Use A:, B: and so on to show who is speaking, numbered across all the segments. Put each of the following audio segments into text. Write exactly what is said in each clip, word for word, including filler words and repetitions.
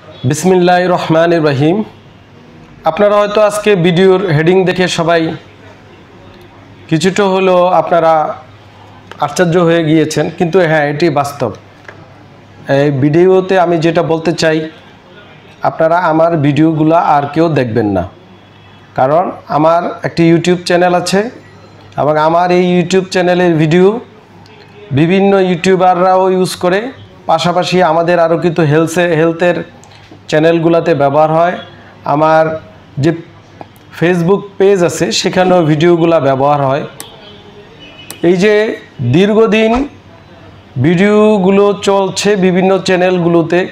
A: बिस्मिल्लाहिर रहमानिर रहीम। আপনারা হয়তো আজকে ভিডিওর হেডিং দেখে সবাই কিছুটা হলো আপনারা আশ্চর্য হয়ে গিয়েছেন, কিন্তু হ্যাঁ এটি বাস্তব। এই ভিডিওতে আমি যেটা বলতে চাই, আপনারা আমার ভিডিওগুলো আর কেউ দেখবেন না, কারণ আমার একটি ইউটিউব চ্যানেল আছে এবং আমার এই ইউটিউব চ্যানেলের ভিডিও বিভিন্ন ইউটিউবাররাও ইউজ করে, পাশাপাশি আমাদের আরও কিছু হেলথে হেলথের চ্যানেলগুলোতে ব্যবহার হয়। আমার যে ফেসবুক পেজ আছে সেখানেও ভিডিওগুলো ব্যবহার হয়। এই যে দীর্ঘদিন ভিডিওগুলো চলছে বিভিন্ন চ্যানেলগুলোতে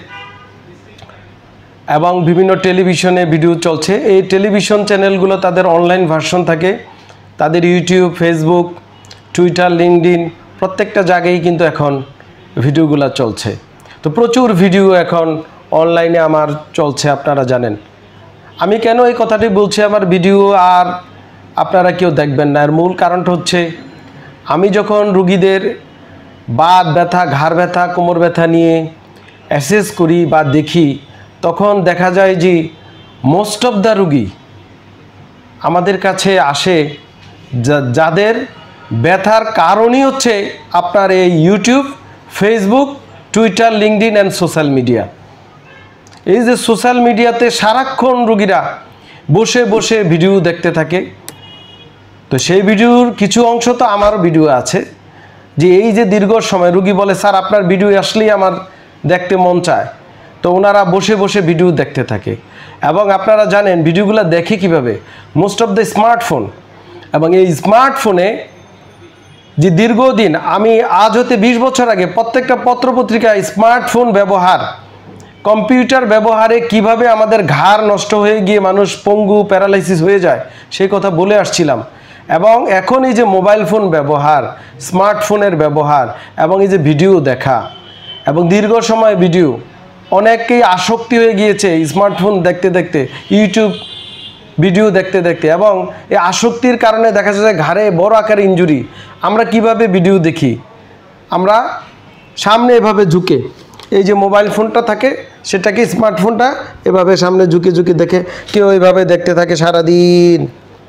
A: এবং বিভিন্ন টেলিভিশনে ভিডিও চলছে, এই টেলিভিশন চ্যানেলগুলো তাদের অনলাইন ভার্সন থাকে, তাদের ইউটিউব, ফেসবুক, টুইটার, লিঙ্কডইন প্রত্যেকটা জায়গায় কিন্তু এখন ভিডিওগুলো চলছে। তো প্রচুর ভিডিও এখন অনলাইনে আমার চলছে, আপনারা জানেন। আমি কেন এই কথাটি বলছি, আমার ভিডিও আর আপনারা কেউ দেখবেন না, এর মূল কারণটা হচ্ছে আমি যখন রুগীদের বাত ব্যথা, ঘাড় ব্যথা, কোমর ব্যথা নিয়ে অ্যাসেস করি বা দেখি, তখন দেখা যায় যে মোস্ট অফ দ্য রুগী আমাদের কাছে আসে যাদের ব্যথার কারণই হচ্ছে আপনার এই YouTube, Facebook, Twitter, LinkedIn and social media. এই যে সোশ্যাল মিডিয়াতে সারাক্ষণ রুগীরা বসে বসে ভিডিও দেখতে থাকে, তো সেই ভিডিওর কিছু অংশ তো আমারও ভিডিও আছে, যে এই যে দীর্ঘ সময় রুগী বলে স্যার আপনার ভিডিও আসলেই আমার দেখতে মন চায়, তো ওনারা বসে বসে ভিডিও দেখতে থাকে। এবং আপনারা জানেন ভিডিওগুলো দেখে কিভাবে, মোস্ট অফ দ্য স্মার্টফোন। এবং এই স্মার্টফোনে যে দীর্ঘদিন, আমি আজ হতে বিশ বছর আগে প্রত্যেকটা পত্রপত্রিকায় স্মার্টফোন ব্যবহার, কম্পিউটার ব্যবহারে কিভাবে আমাদের ঘাড় নষ্ট হয়ে গিয়ে মানুষ পঙ্গু, প্যারালাইসিস হয়ে যায় সেই কথা বলে আসছিলাম। এবং এখন এই যে মোবাইল ফোন ব্যবহার, স্মার্টফোনের ব্যবহার এবং এই যে ভিডিও দেখা এবং দীর্ঘ সময় ভিডিও, অনেকেই আসক্তি হয়ে গিয়েছে স্মার্টফোন দেখতে দেখতে, ইউটিউব ভিডিও দেখতে দেখতে, এবং এই আসক্তির কারণে দেখা যাচ্ছে ঘাড়ে বড় আকার ইনজুরি। আমরা কিভাবে ভিডিও দেখি, আমরা সামনে এভাবে ঝুঁকে, এই যে মোবাইল ফোনটা থাকে সেটাকে, স্মার্টফোনটা এভাবে সামনে ঝুঁকে ঝুঁকে দেখে, কেউ এইভাবে দেখতে থাকে সারাদিন।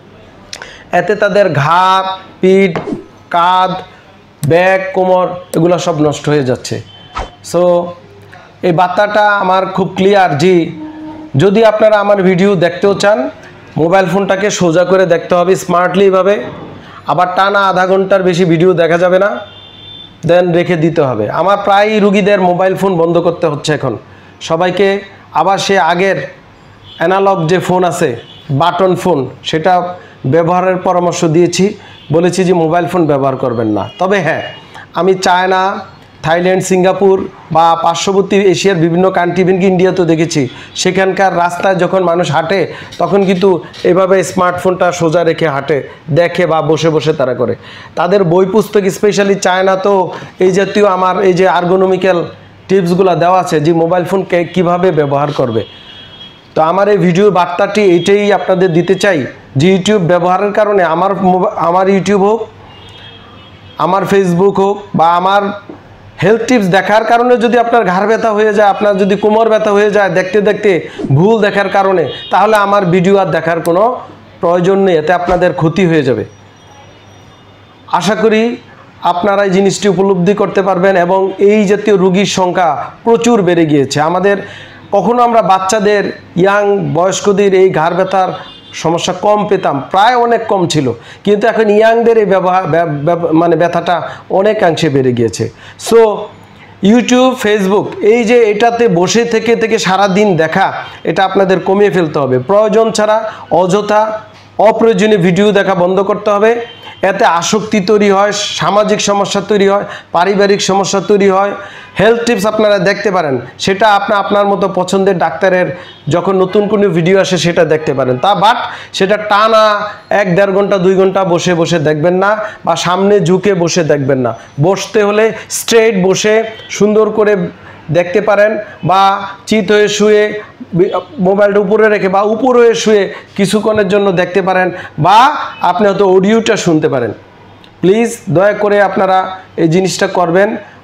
A: এতে তাদের ঘাড়, পিঠ, কাঁধ, ব্যাক, কোমর এগুলো সব নষ্ট হয়ে যাচ্ছে। সো এই বার্তাটা আমার খুব ক্লিয়ার যে যদি আপনারা আমার ভিডিও দেখতেও চান, মোবাইল ফোনটাকে সোজা করে দেখতে হবে স্মার্টলি ভাবে, আবার টানা আধা ঘন্টার বেশি ভিডিও দেখা যাবে না, দেন রেখে দিতে হবে। আমার প্রায় রুগীদের মোবাইল ফোন বন্ধ করতে হচ্ছে এখন, সবাইকে আবার সে আগের অ্যানালগ যে ফোন আছে, বাটন ফোন, সেটা ব্যবহারের পরামর্শ দিয়েছি, বলেছি যে মোবাইল ফোন ব্যবহার করবেন না। তবে হ্যাঁ, আমি চায়না, থাইল্যান্ড, সিঙ্গাপুর বা পার্শ্ববর্তী এশিয়ার বিভিন্ন কান্ট্রি, ইভেন কি ইন্ডিয়াতেও দেখেছি, সেখানকার রাস্তায় যখন মানুষ হাঁটে তখন কিন্তু এভাবে স্মার্টফোনটা সোজা রেখে হাঁটে, দেখে বা বসে বসে তারা করে। তাদের বই পুস্তক, স্পেশালি চায়না তো এই জাতীয় আমার এই যে আর্গোনমিক্যাল টিপসগুলো দেওয়া আছে যে মোবাইল ফোনকে কীভাবে ব্যবহার করবে। তো আমার এই ভিডিও বার্তাটি এইটাই আপনাদের দিতে চাই যে ইউটিউব ব্যবহারের কারণে আমার আমার ইউটিউব হোক, আমার ফেসবুক হোক বা আমার হেলথ টিপস দেখার কারণে যদি আপনার ঘাড় ব্যথা হয়ে যায়, আপনার যদি কোমর ব্যথা হয়ে যায় দেখতে দেখতে ভুল দেখার কারণে, তাহলে আমার ভিডিও আর দেখার কোনো প্রয়োজন নেই, এতে আপনাদের ক্ষতি হয়ে যাবে। আশা করি আপনারা এই জিনিসটি উপলব্ধি করতে পারবেন। এবং এই জাতীয় রোগীর সংখ্যা প্রচুর বেড়ে গিয়েছে আমাদের। কখনো আমরা বাচ্চাদের, ইয়াং বয়স্কদের এই ঘাড় ব্যথার সমস্যা কম পেতাম, প্রায় অনেক কম ছিল, কিন্তু এখন ইয়াংদের এই ব্যবহার মানে ব্যথাটা অনেকাংশে বেড়ে গিয়েছে। সো ইউটিউব, ফেসবুক, এই যে এটাতে বসে থেকে থেকে সারা দিন দেখা, এটা আপনাদের কমিয়ে ফেলতে হবে। প্রয়োজন ছাড়া অযথা অপ্রয়োজনীয় ভিডিও দেখা বন্ধ করতে হবে। এতে আসক্তি তৈরি হয়, সামাজিক সমস্যা তৈরি হয়, পারিবারিক সমস্যা তৈরি হয়। হেলথ টিপস আপনারা দেখতে পারেন, সেটা আপনি আপনার মতো পছন্দের ডাক্তারের যখন নতুন কোনো ভিডিও আসে সেটা দেখতে পারেন, তা বাট সেটা টানা এক দেড় ঘন্টা দুই ঘন্টা বসে বসে দেখবেন না, বা সামনে ঝুঁকে বসে দেখবেন না। বসতে হলে স্ট্রেট বসে সুন্দর করে দেখতে পারেন, বা চিত হয়ে শুয়ে মোবাইলটা উপরে রেখে বা উপর হয়ে শুয়ে কিছুক্ষণের জন্য দেখতে পারেন, বা আপনি হয়তো অডিওটা শুনতে পারেন। প্লিজ দয়া করে আপনারা এই জিনিসটা করবেন।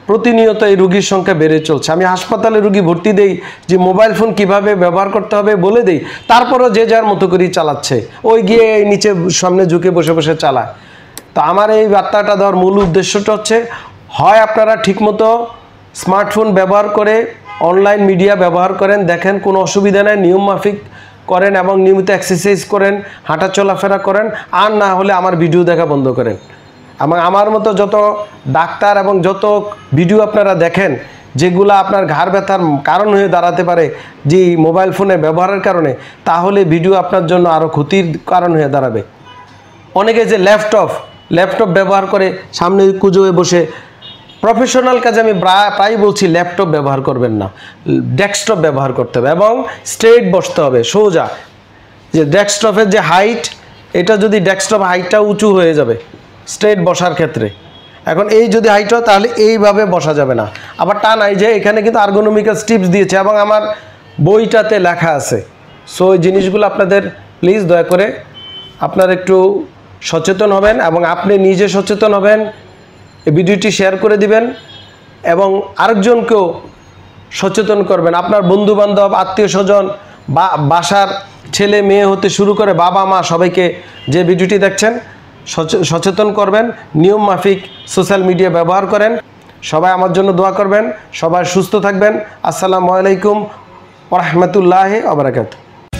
A: প্রতিনিয়ত এই রোগীর সংখ্যা বেড়ে চলছে। আমি হাসপাতালে রোগী ভর্তি দেই যে মোবাইল ফোন কিভাবে ব্যবহার করতে হবে বলে দেই, তারপরও যে যার মতো করেই চালাচ্ছে, ওই গিয়ে নিচে সামনে ঝুঁকে বসে বসে চালায়। তো আমার এই বার্তাটা দেওয়ার মূল উদ্দেশ্যটা হচ্ছে, হয় আপনারা ঠিকমতো স্মার্টফোন ব্যবহার করে অনলাইন মিডিয়া ব্যবহার করেন, দেখেন কোনো অসুবিধা নেই, নিয়ম মাফিক করেন এবং নিয়মিত এক্সারসাইজ করেন, হাঁটা চলাফেরা করেন, আর না হলে আমার ভিডিও দেখা বন্ধ করেন। এবং আমার মতো যত ডাক্তার এবং যত ভিডিও আপনারা দেখেন যেগুলো আপনার ঘাড় ব্যথার কারণ হয়ে দাঁড়াতে পারে যে মোবাইল ফোনের ব্যবহারের কারণে, তাহলে ভিডিও আপনার জন্য আরও ক্ষতির কারণ হয়ে দাঁড়াবে। অনেকে যে ল্যাপটপ ল্যাপটপ ব্যবহার করে সামনে কুজোয় বসে, প্রফেশনাল কাজে আমি প্রায় বলছি ল্যাপটপ ব্যবহার করবেন না, ডেস্কটপ ব্যবহার করতে হবে এবং স্ট্রেট বসতে হবে, সোজা। যে ডেস্কটপের যে হাইট, এটা যদি ডেস্কটপ হাইটটা উঁচু হয়ে যাবে স্ট্রেট বসার ক্ষেত্রে। এখন এই যদি হাইট হয় তাহলে এইভাবে বসা যাবে না। আবার টান এই যে এখানে কিন্তু আর্গোনমিক্যাল টিপস দিয়েছে এবং আমার বইটাতে লেখা আছে। সো এই জিনিসগুলো আপনাদের প্লিজ দয়া করে আপনারা একটু সচেতন হবেন এবং আপনি নিজে সচেতন হবেন, এই ভিডিওটি শেয়ার করে দিবেন এবং আরেকজনকেও সচেতন করবেন। আপনার বন্ধুবান্ধব, আত্মীয় স্বজন বা বাসার ছেলে মেয়ে হতে শুরু করে বাবা মা সবাইকে যে ভিডিওটি দেখছেন সচেতন করবেন, নিয়ম মাফিক সোশ্যাল মিডিয়া ব্যবহার করেন। সবাই আমার জন্য দোয়া করবেন, সবাই সুস্থ থাকবেন। আসসালামু আলাইকুম ওয়া রাহমাতুল্লাহি ওয়া বারাকাতুহু।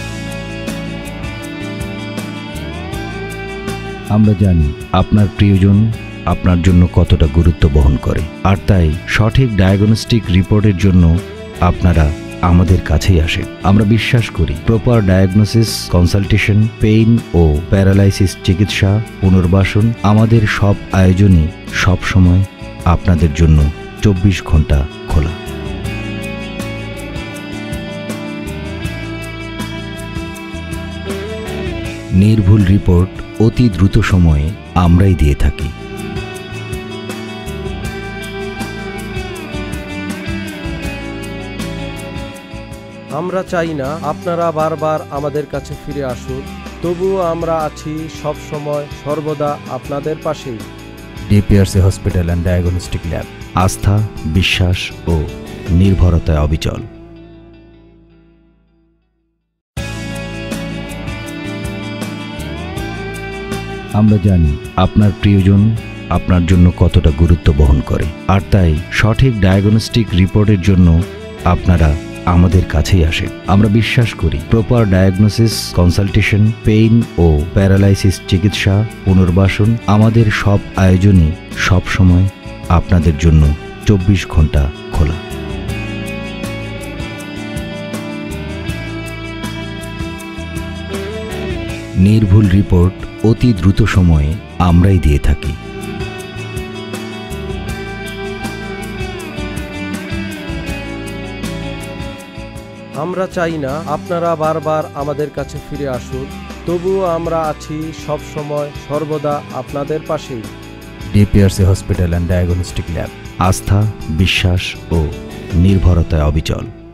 B: আমরা জানি আপনার প্রিয়জন আপনার জন্য কতটা গুরুত্ব বহন করে, আর তাই সঠিক ডায়াগনস্টিক রিপোর্টের জন্য আপনারা আমাদের কাছেই আসেন। আমরা বিশ্বাস করি প্রপার ডায়াগনোসিস, কনসালটেশন, পেইন ও প্যারালাইসিস চিকিৎসা, পুনর্বাসন, আমাদের সব আয়োজনই সব সময় আপনাদের জন্য চব্বিশ ঘন্টা খোলা। নির্ভুল রিপোর্ট অতি দ্রুত সময়ে আমরাই দিয়ে থাকি।
A: আমরা চাই না আপনারা বারবার আমাদের কাছে ফিরে আসুন, তবুও আমরা আছি সব সময় সর্বদা আপনাদের পাশেই।
B: DPRC hospital and diagnostic lab, আস্থা, বিশ্বাস ও নির্ভরতায় অবিচল। আমরা জানি আপনার প্রিয়জন আপনার জন্য কতটা গুরুত্ব বহন করে, আর তাই সঠিক ডায়াগনস্টিক রিপোর্টের জন্য আপনারা আমাদের কাছেই আসেন। আমরা বিশ্বাস করি প্রপার ডায়াগনোসিস, কনসালটেশন, পেইন ও প্যারালাইসিস চিকিৎসা, পুনর্বাসন, আমাদের সব আয়োজনই সব সময় আপনাদের জন্য চব্বিশ ঘন্টা খোলা। নির্ভুল রিপোর্ট অতি দ্রুত সময়ে আমরাই দিয়ে থাকি।
A: আমরা চাই না আপনারা বারবার আমাদের কাছে ফিরে আসুন, তবুও আমরা আছি সব সময় সর্বদা আপনাদের পাশেই।
B: DPRC hospital and diagnostic lab, আস্থা, বিশ্বাস ও নির্ভরতায় অবিচল।